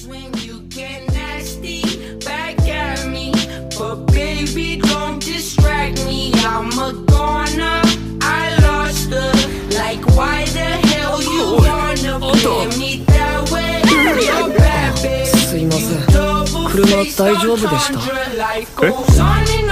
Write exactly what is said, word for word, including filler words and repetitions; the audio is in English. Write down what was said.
That's when you get nasty back at me. But baby, don't distract me. I'm a goner. I lost her. Like, why the hell you wanna play me that way? You're bad, baby. すいません。車大丈夫でした？ え？